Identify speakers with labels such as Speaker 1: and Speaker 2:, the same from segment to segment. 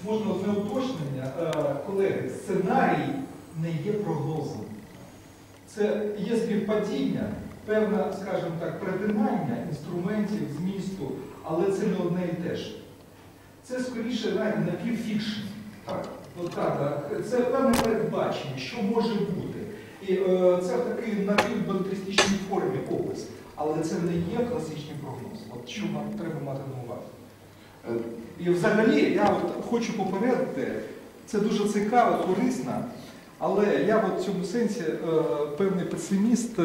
Speaker 1: Можна одне уточнення. Колеги, сценарій не є прогнозом. Це є співпадіння, певне, скажімо так, перетинання інструментів, змісту, але це не одне і те ж. Це скоріше напівфікшн. Це певне передбачення, що може бути. І це в такій напівбелетристичній формі опис. Але це не є класичний прогноз. От що нам треба мати на увазі. І взагалі, я хочу попередити, це дуже цікаво, корисно, але я в цьому сенсі певний песиміст.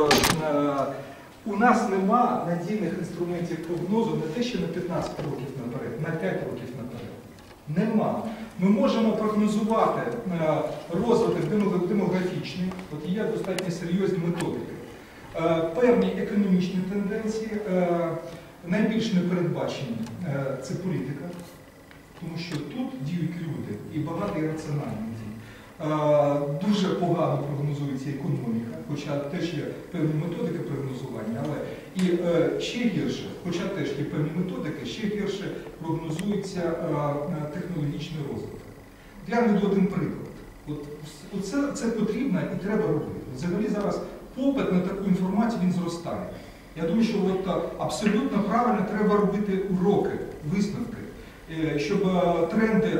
Speaker 1: У нас нема надійних інструментів прогнозу не те, що на 15 років наперед, на 5 років наперед. Нема. Ми можемо прогнозувати розвиток демографічний, от є достатньо серйозні методики, певні економічні тенденції, найбільш непередбачені – це політика, тому що тут діють люди і багато ірраціональних дій. Дуже погано прогнозується економіка, хоча теж є певні методики прогнозування, але і ще гірше, хоча теж є певні методики, ще гірше прогнозується технологічний розвиток. Я наведу один приклад. Це потрібно і треба робити. Взагалі зараз попит на таку інформацію, він зростає. Я думаю, що абсолютно правильно треба робити уроки, висновки, щоб тренди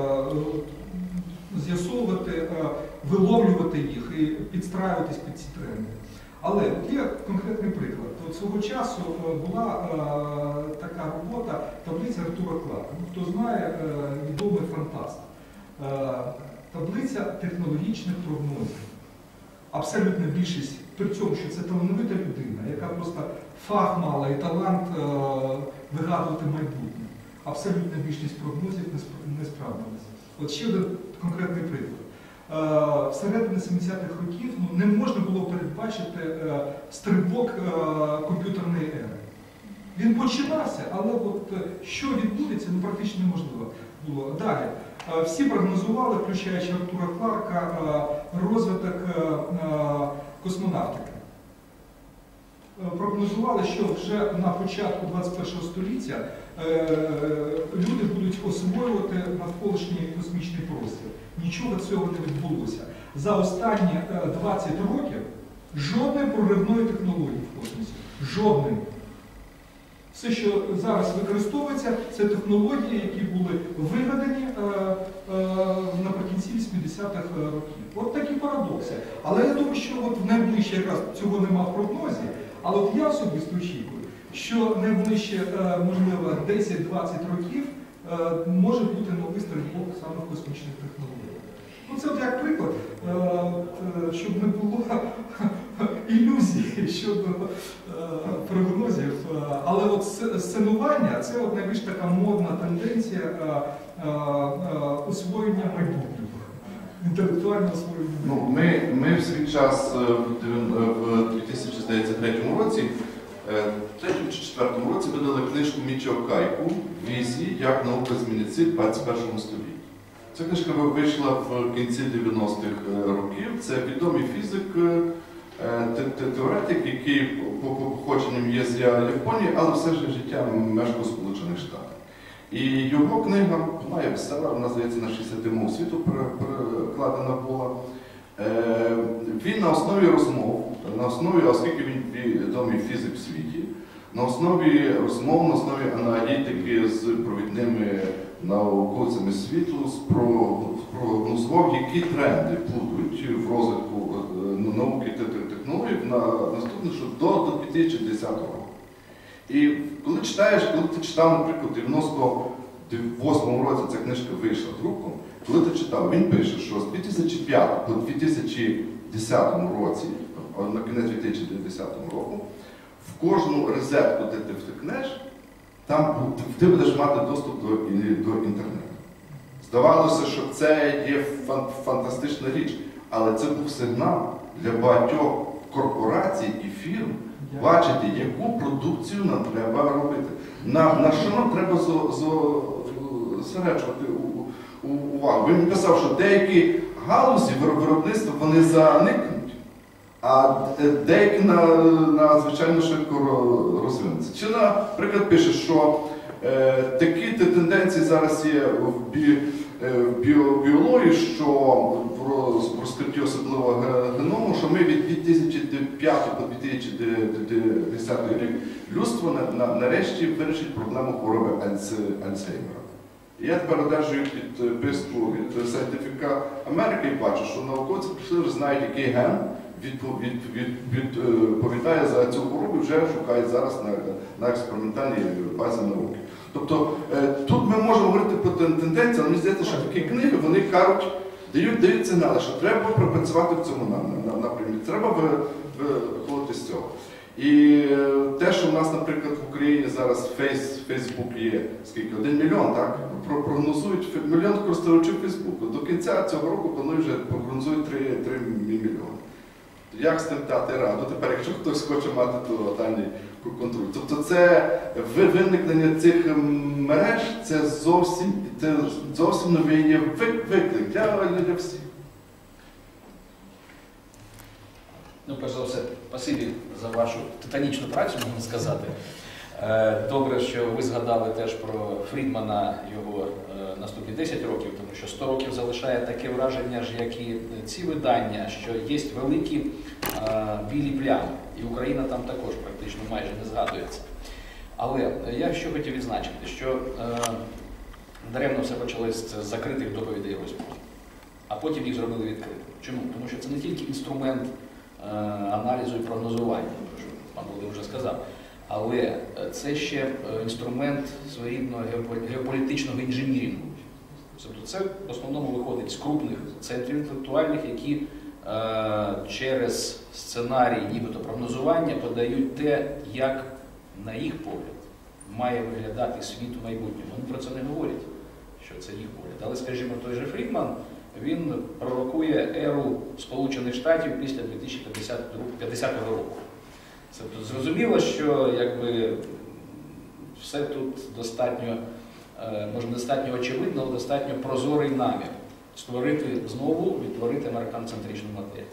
Speaker 1: з'ясовувати, виловлювати їх і підстраюватись під ці тренди. Але є конкретний приклад. Свого часу була така робота, таблиця Артура Кларка. Хто знає, відомий фантаст. Таблиця технологічних прогнозів. Абсолютна більшість, при цьому, що це талановита людина, яка просто фах мала і талант вигадувати майбутнє. Абсолютна більшість прогнозів не справдилася. От ще один конкретний приклад. Всередині 70-х років не можна було передбачити стрибок комп'ютерної ери. Він починався, але що відбудеться, практично неможливо було. Далі. Всі прогнозували, включаючи Артура Кларка, розвиток космонавтики. Прогнозували, що вже на початку 21 століття люди будуть освоювати навколишній космічний простір. Нічого цього не відбулося. За останні 20 років жодної проривної технології в космосі. Жодної. Все, що зараз використовується, це технології, які були вигадані наприкінці 80-х років. От такі парадокси. Але я думаю, що в найближче, якраз цього нема в прогнозі, але я особисто очікую, що найближче, можливо, 10-20 років може бути новий стрибок саме в космічних технологіях. Це як приклад, щоб не було ілюзій щодо прогнозів. Але сценування – це найбільш така модна тенденція освоєння майбутнього, інтелектуального освоєння.
Speaker 2: Ми в свій час в 2003 році, в 3 чи 4 році видали книжку Мічіо Кайку «Візії. Як наука змінить світ в 21 столітті». Ця книжка вийшла в кінці 90-х років. Це відомий фізик, теоретик, який по походженням є з Японії, але все ж життя мешкав у Сполучених Штатах. І його книга, вона є бестселер, вона, здається, на 60 мов світу перекладена була. Він на основі розмов, оскільки він відомий фізик в світі, на основі розмов, на основі аналітики з провідними науковцями світу спрогнозував, які тренди будуть в розвитку науки та технологій на наступне, що до 2010 року. І коли ти читав, наприклад, в 98 році ця книжка вийшла друком, коли ти читав, він пише, що з 2005 по 2010 році, на кінець 2010 року, в кожну розетку, де ти втикнеш, там ти будеш мати доступ до інтернету. Здавалося, що це є фантастична річ, але це був сигнал для багатьох корпорацій і фірм бачити, яку продукцію нам треба робити, на що нам треба зосереджувати увагу. Він писав, що деякі галузі виробництва вони заникнуть, а деякі надзвичайно швидко розвинуться. Чи, наприклад, пише, що такі тенденції зараз є в біології, що в розкритті особливого геному, що ми від 2005 по 2010 рік людство нарешті вирішить проблему хвороби Альцгеймера. І я тепер одержую підписку від Scientific America і бачу, що науковці вже знають, який ген відповідає за цю хворобу, вже шукають зараз на експериментальній базі науки. Тобто тут ми можемо говорити про тенденції, але мені здається, що такі книги, вони кажуть, дають сигнали, що треба пропрацювати в цьому напрямі, треба виходити з цього. І те, що в нас, наприклад, в Україні зараз Фейсбук є, скільки, 1 мільйон, так? Прогнозують 1 мільйон користувачів Фейсбуку. До кінця цього року планують вже прогнозують 3 мільйони. Як з тим дати раду тепер, якщо хтось хоче мати тотальний контроль? Тобто це виникнення цих мереж, це зовсім новий є виклик для всіх.
Speaker 3: Ну, перш за все, спасибі за вашу титанічну працю, можна сказати. Добре, що ви згадали теж про Фрідмана, його наступні 10 років, тому що 100 років залишає таке враження, як і ці видання, що є великі білі плями, і Україна там також практично майже не згадується. Але я що хотів відзначити, що даремно все почалося з закритих доповідей і розмов, а потім їх зробили відкритими. Чому? Тому що це не тільки інструмент аналізу і прогнозування, що пан Володимир вже сказав, але це ще інструмент своєрідного геополітичного інженірінгу. Тобто це в основному виходить з крупних центрів інтелектуальних, які через сценарій нібито прогнозування подають те, як, на їх погляд, має виглядати світ у майбутньому. Вони про це не говорять, що це їх погляд. Але, скажімо, той же Фрідман, він пророкує еру Сполучених Штатів після 2050 року. Це зрозуміло, що якби, все тут достатньо, може, достатньо очевидно, але достатньо прозорий намір створити знову, відтворити американоцентричну модель.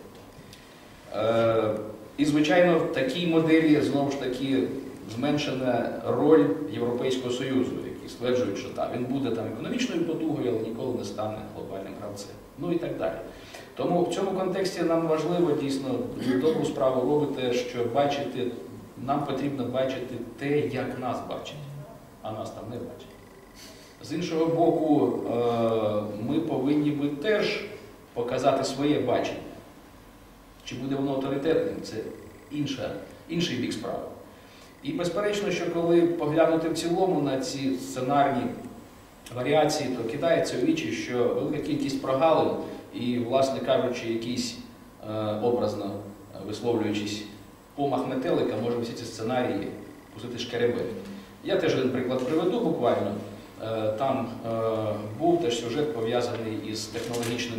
Speaker 3: І, звичайно, в такій моделі, знову ж таки, зменшена роль Європейського Союзу, які стверджують, що так, він буде там економічною потугою, але ніколи не стане глобальним гравцем. Ну і так далі. Тому в цьому контексті нам важливо, дійсно, добру справу робити, що бачити, нам потрібно бачити те, як нас бачать, а нас там не бачать. З іншого боку, ми повинні би теж показати своє бачення. Чи буде воно авторитетним, це інший бік справи. І безперечно, що коли поглянути в цілому на ці сценарні варіації, то кидається у вічі, що велика кількість прогалин і, власне кажучи, якийсь образно висловлюючись помах метелика, може всі ці сценарії пустити шкереберть. Я теж один приклад приведу буквально. Там був теж сюжет пов'язаний із технологічним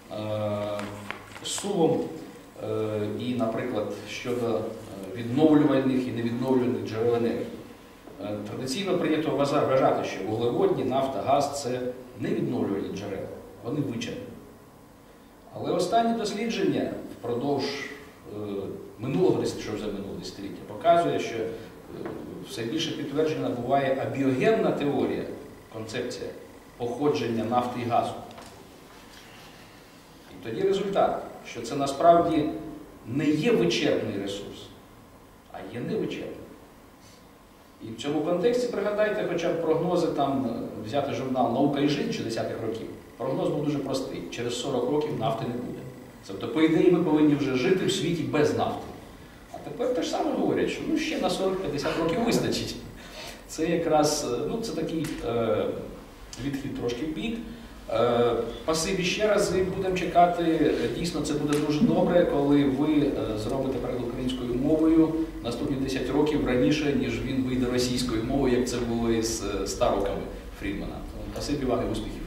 Speaker 3: сувом і, наприклад, щодо відновлювальних і невідновлювальних джерел енергії. Традиційно прийнято вважати, що вуглеводні, нафта, газ – це невідновлювальні джерела, вони вичерпні. Але останні дослідження впродовж минулого десятиліття показує, що все більше підтвердження набуває абіогенна теорія, концепція походження нафти і газу. І тоді результат, що це насправді не є вичерпний ресурс, а є невичерпний. І в цьому контексті пригадайте хоча б прогнози, там взяти журнал «Наука і життя» 60-х років. Прогноз був дуже простий. Через 40 років нафти не буде. Тобто, по ідеї, ми повинні вже жити в світі без нафти. А тепер те ж саме говорять, що ще на 40-50 років вистачить. Це якраз, це такий відхід трошки в бік. Спасибі ще раз, і будемо чекати. Дійсно, це буде дуже добре, коли ви зробите переклад українською мовою наступні 10 років раніше, ніж він вийде російською мовою, як це було із староками Фрідмана. Спасибі вам і успіхів.